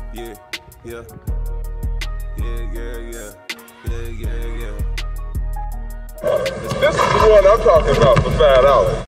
Yeah, yeah. Yeah, yeah, yeah. Yeah, yeah, yeah. This is the one I'm talking about for $5.